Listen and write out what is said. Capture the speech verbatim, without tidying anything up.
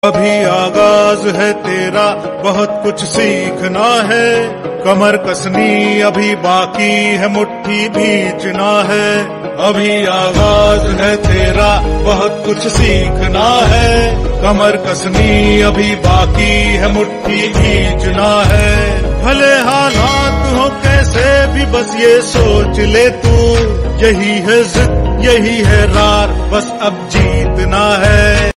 अभी आगाज है तेरा, बहुत कुछ सीखना है। कमर कसनी अभी बाकी है, मुट्ठी भींचना है। अभी आगाज है तेरा, बहुत कुछ सीखना है। कमर कसनी अभी बाकी है, मुट्ठी भींचना है। भले हालात हो कैसे भी, बस ये सोच ले तू, यही है जिद यही है रार, बस अब जीतना है।